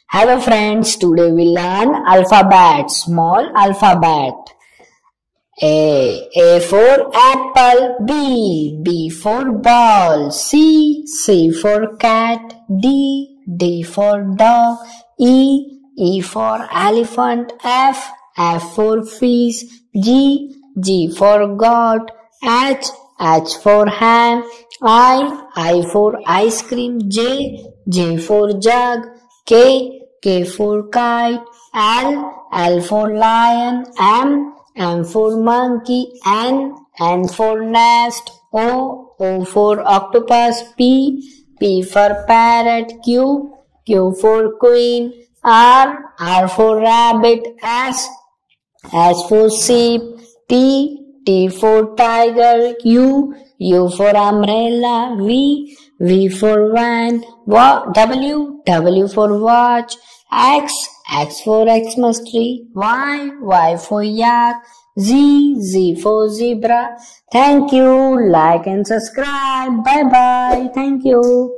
Hello friends, today we learn alphabet, small alphabet. A for apple, B for ball, C for cat, D for dog, E for elephant, F for fish, G for goat, H for hand, I for ice cream, J for jug, K for kite, L for lion, M for monkey, N for nest, O for octopus, P for parrot, Q for queen, R for rabbit, S for sheep, T for tiger, U for umbrella, V for van, W for watch, X for Xmas tree, Y for yak, Z for zebra. Thank you. Like and subscribe. Bye bye. Thank you.